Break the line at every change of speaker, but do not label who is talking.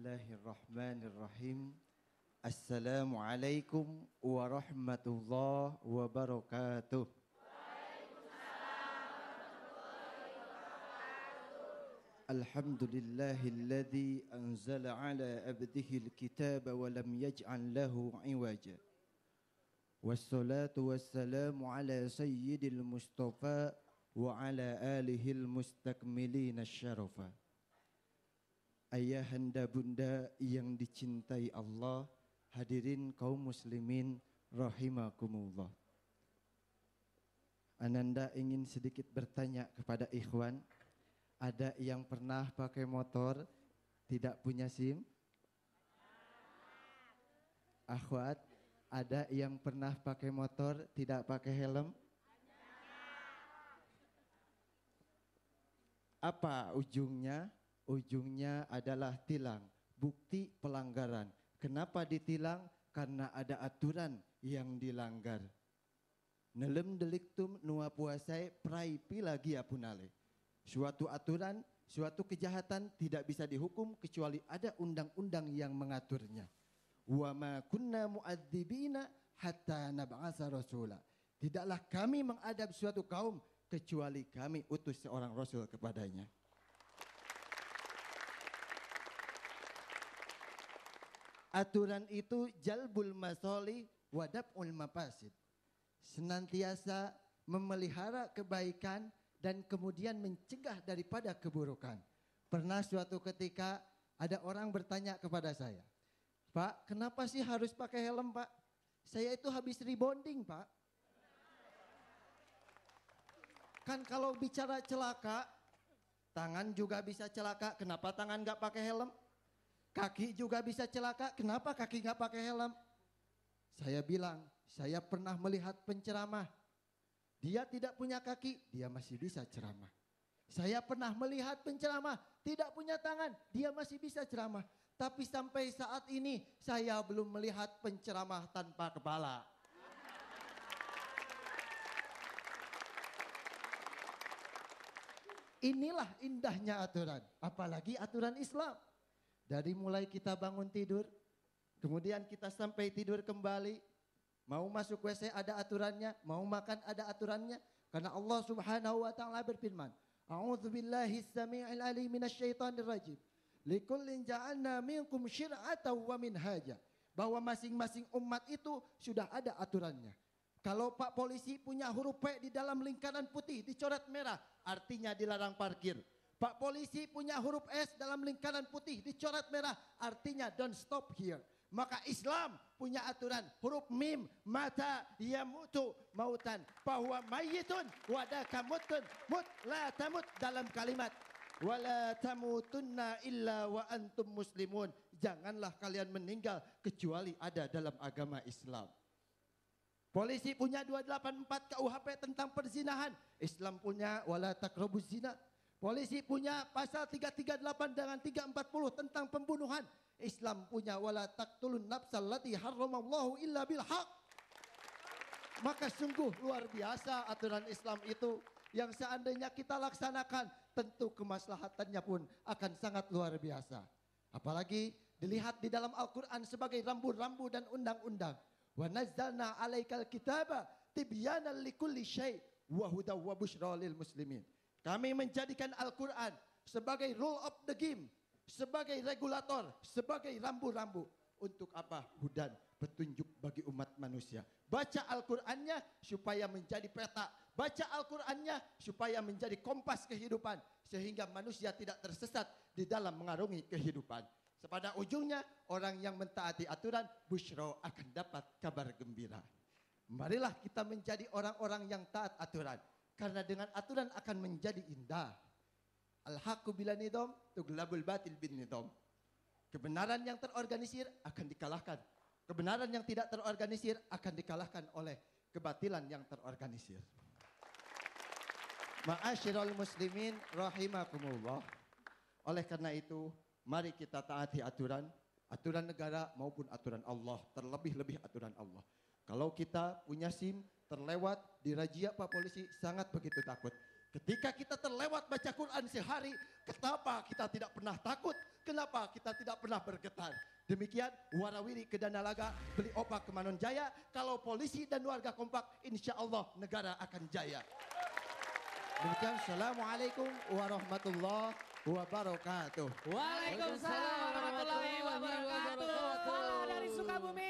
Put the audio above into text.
Bismillahirrahmanirrahim. Assalamualaikum warahmatullahi wabarakatuh. Alhamdulillahilladzi anzala ala abdihi alkitaba wa lam yaj'al lahu iwaja. Wassalatu wassalamu ala sayyidil mustafa wa ala alihil mustakmilina syarafa. Ayahanda bunda yang dicintai Allah, hadirin kaum muslimin rahimakumullah. Ananda ingin sedikit bertanya kepada ikhwan, ada yang pernah pakai motor tidak punya SIM? Akhwat, ada yang pernah pakai motor tidak pakai helm? Apa ujungnya? Ujungnya adalah tilang, bukti pelanggaran. Kenapa ditilang? Karena ada aturan yang dilanggar. Nelem deliktum nua puasai prai pilagi apunale. Suatu aturan, suatu kejahatan tidak bisa dihukum kecuali ada undang-undang yang mengaturnya. Wa ma kunna mu'adzibina hatta nab'atsa rasula. Tidaklah kami mengadab suatu kaum kecuali kami utus seorang rasul kepadanya. Aturan itu jalbul masoli wadab'ul mafasid. Senantiasa memelihara kebaikan dan kemudian mencegah daripada keburukan. Pernah suatu ketika ada orang bertanya kepada saya, "Pak, kenapa sih harus pakai helm, Pak? Saya itu habis rebonding, Pak." Kan kalau bicara celaka, tangan juga bisa celaka, kenapa tangan gak pakai helm? Kaki juga bisa celaka, kenapa kaki gak pakai helm? Saya bilang, saya pernah melihat penceramah. Dia tidak punya kaki, dia masih bisa ceramah. Saya pernah melihat penceramah, tidak punya tangan, dia masih bisa ceramah. Tapi sampai saat ini, saya belum melihat penceramah tanpa kepala. Inilah indahnya aturan, apalagi aturan Islam. Dari mulai kita bangun tidur, kemudian kita sampai tidur kembali, mau masuk WC ada aturannya, mau makan ada aturannya. Karena Allah Subhanahu wa taala berfirman, "A'udzubillahi samii'il 'aliim minasyaitonir rajim. Likullin ja'alna minkum syir'atan wa minhaja." Bahwa masing-masing umat itu sudah ada aturannya. Kalau Pak Polisi punya huruf P di dalam lingkaran putih dicoret merah, artinya dilarang parkir. Pak Polisi punya huruf S dalam lingkaran putih dicoret merah, artinya don't stop here. Maka Islam punya aturan huruf mim, mata yamutu mautan, bahwa mayitun wadaka mutun, mut la tamut dalam kalimat wala tamutunna illa wa antum muslimun. Janganlah kalian meninggal kecuali ada dalam agama Islam. Polisi punya 284 KUHP tentang perzinahan, Islam punya wala taqrabuz zina. Polisi punya pasal 338 dengan 340 tentang pembunuhan, Islam punya wala taqtulun nafsal lati harramallahu illa bil haq. Maka sungguh luar biasa aturan Islam itu, yang seandainya kita laksanakan tentu kemaslahatannya pun akan sangat luar biasa. Apalagi dilihat di dalam Al-Quran sebagai rambu-rambu dan undang-undang. Wa nazzalna alaikal kitaba tibyanan likulli syai' wa hudaw wa busyra lil muslimin. Kami menjadikan Al-Quran sebagai rule of the game, sebagai regulator, sebagai rambu-rambu. Untuk apa? Hudan, petunjuk bagi umat manusia. Baca Al-Qurannya supaya menjadi peta. Baca Al-Qurannya supaya menjadi kompas kehidupan. Sehingga manusia tidak tersesat di dalam mengarungi kehidupan. Pada ujungnya orang yang mentaati aturan, busyra, akan dapat kabar gembira. Marilah kita menjadi orang-orang yang taat aturan. Karena dengan aturan akan menjadi indah. Al-haqqu bila nidam tuglabul batil bin nidam. Kebenaran yang terorganisir akan dikalahkan. Kebenaran yang tidak terorganisir akan dikalahkan oleh kebatilan yang terorganisir. Ma'asyiral muslimin rahimakumullah. Oleh karena itu, mari kita taati aturan. Aturan negara maupun aturan Allah. Terlebih-lebih aturan Allah. Kalau kita punya SIM terlewat di razia Pak Polisi, sangat begitu takut. Ketika kita terlewat baca Quran sehari, kenapa kita tidak pernah takut? kenapa kita tidak pernah bergetar? Demikian warawiri ke Danalaga, beli obat ke Manon Jaya. Kalau polisi dan warga kompak, insya Allah negara akan jaya. Demikian, assalamualaikum warahmatullahi wabarakatuh.
Waalaikumsalam warahmatullahi wabarakatuh. Salam dari Sukabumi.